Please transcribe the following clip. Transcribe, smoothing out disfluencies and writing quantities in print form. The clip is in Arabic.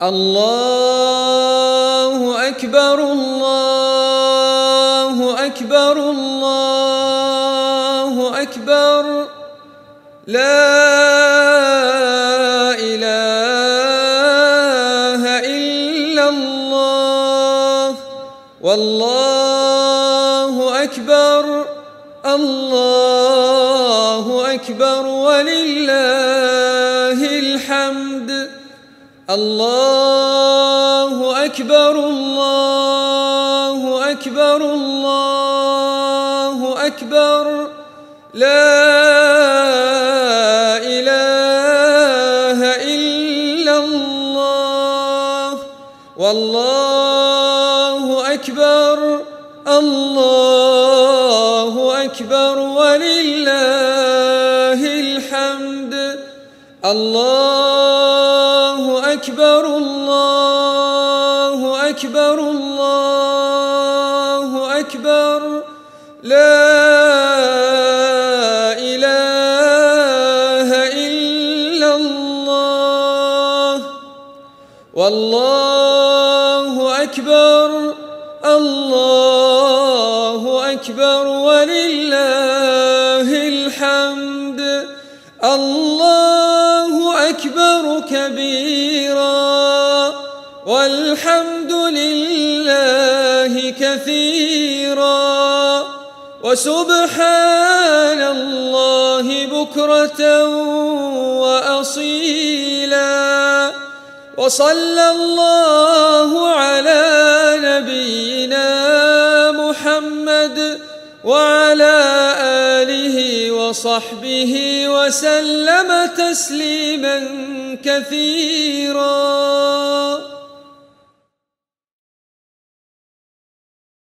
الله أكبر الله أكبر الله أكبر لا إله إلا الله والله أكبر الله أكبر ولله الحمد الله أكبر الله أكبر الله أكبر لا إله إلا الله والله أكبر الله أكبر ولله الحمد الله أكبر الله أكبر الله أكبر لا إله إلا الله والله أكبر الله أكبر ولله الحمد الله أكبر كبيرا والحمد لله كثيرا وسبحان الله بكرة وأصيلا وصلى الله على نبينا محمد وعلى آله وصحبه وسلم تسليما كثيرا.